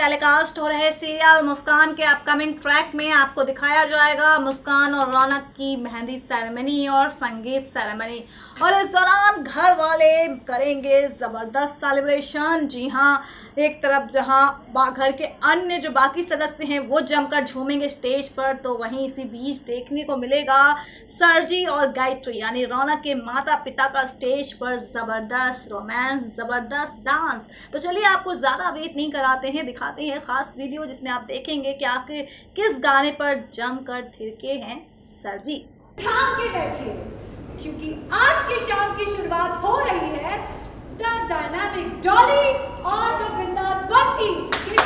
Telecast हो रहे serial मुस्कान के अपकमिंग ट्रैक में आपको दिखाया जाएगा मुस्कान और रौनक की मेहंदी सेरेमनी और संगीत सेरेमनी। और इस दौरान घर वाले करेंगे ज़बरदस्त सेलिब्रेशन। जी हाँ, एक तरफ जहां घर के अन्य जो बाकी सदस्य हैं वो जमकर झूमेंगे स्टेज पर, तो वहीं इसी बीच देखने को मिलेगा सरजी और गायत्री यानी रौनक के माता पिता का स्टेज पर ज़बरदस्त रोमांस, ज़बरदस्त डांस। तो चलिए आपको ज़्यादा वेट नहीं कराते हैं, दिखाते हैं खास वीडियो जिसमें आप देखेंगे कि आखिर किस गाने पर जमकर थिरके हैं सरजी। थाम के बैठिए क्योंकि आज की शाम की शुरुआत हो रही है द डायनामिक डॉली और द बिंदास बंटी के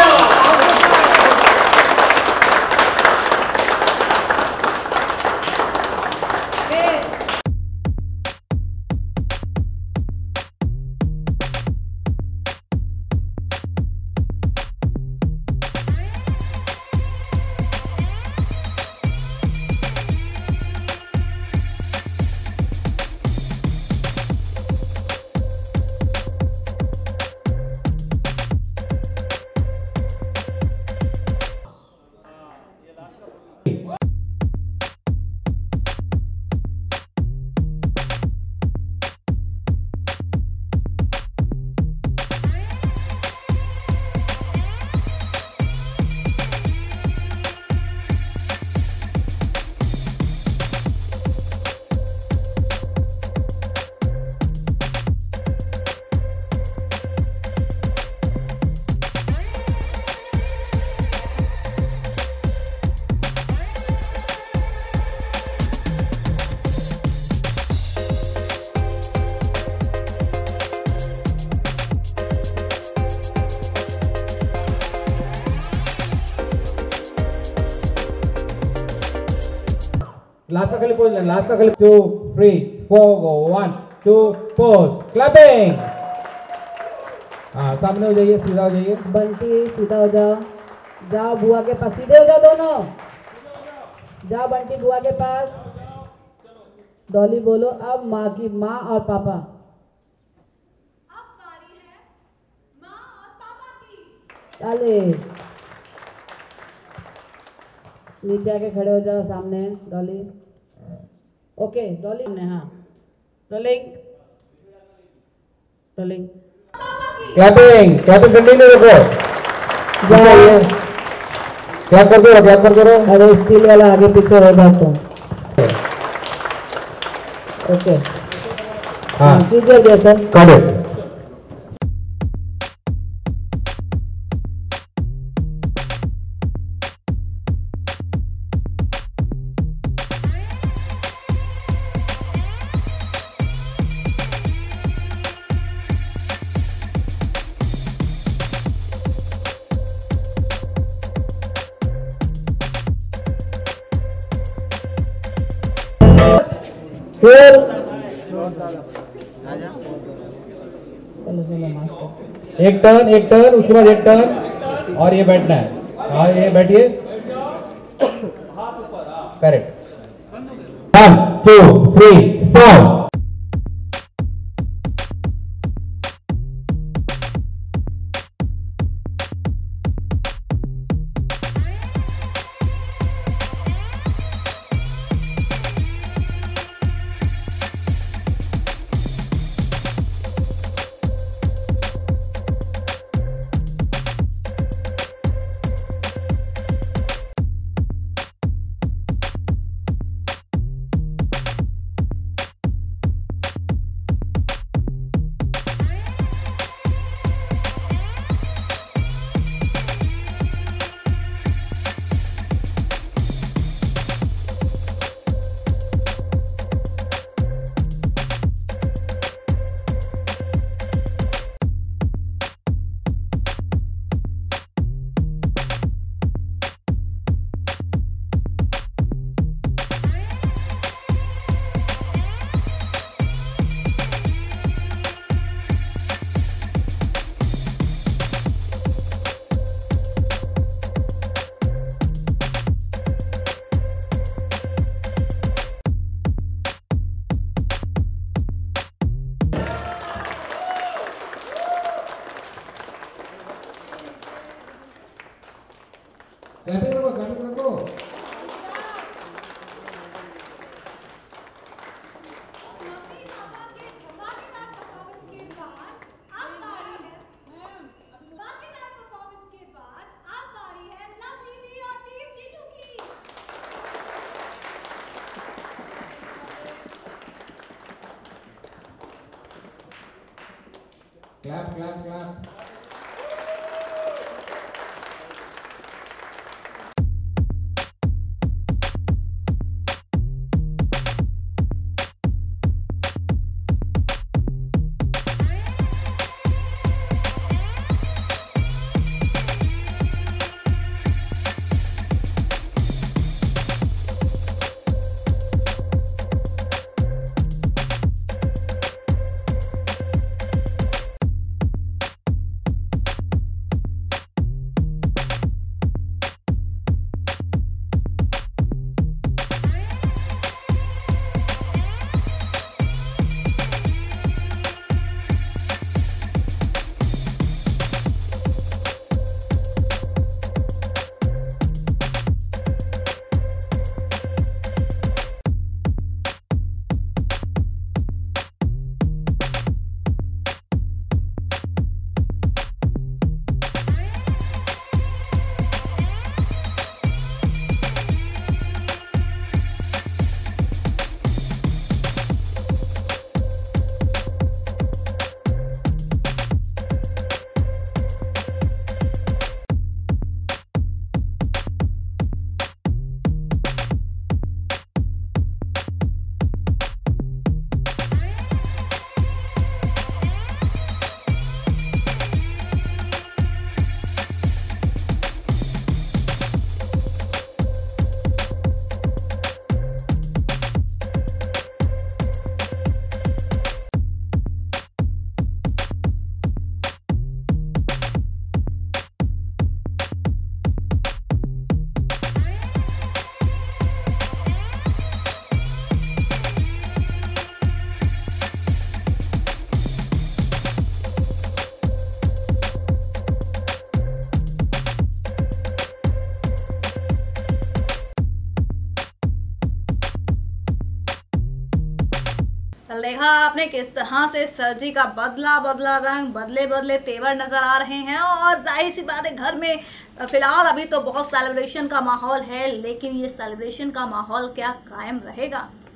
लास्ट का क्लिप 2 3 4 गो 1 2 पोज क्लैपिंग। हाँ, सामने हो जाइए, सीधा हो जाइए। बंटी सीधा हो जाओ, जाओ बुआ के पास, सीधे हो जाओ दोनों, जाओ बंटी बुआ के पास। डॉली बोलो अब माँ और पापा। अब बारी है माँ और पापा की। चले नीचे आके खड़े हो जाओ सामने डॉली। ओके डॉली ने, हाँ रोलिंग क्लैपिंग कंटिन्यू रखो। जाइए, क्लैप कर दो। अरे स्टील वाला आगे पीछे हो जाओ तुम। ओके हाँ कीजिए जैसा करो। एक टर्न उसके बाद एक टर्न और ये बैठना है। हाँ ये बैठिए, करेक्ट। 1 2 3 साउंड। क्लैपिंग करो, क्लैपिंग करो। मम्मी पापा के धमाकेदार परफॉर्मेंस के बाद अब बारी है लवली दी और टीम जीजू की। Clap clap clap. देखा आपने किस तरह से सर जी का बदला बदला रंग, बदले बदले तेवर नजर आ रहे हैं। और जाहिर सी बात है, घर में फिलहाल अभी तो बहुत सेलिब्रेशन का माहौल है, लेकिन ये सेलिब्रेशन का माहौल क्या कायम रहेगा?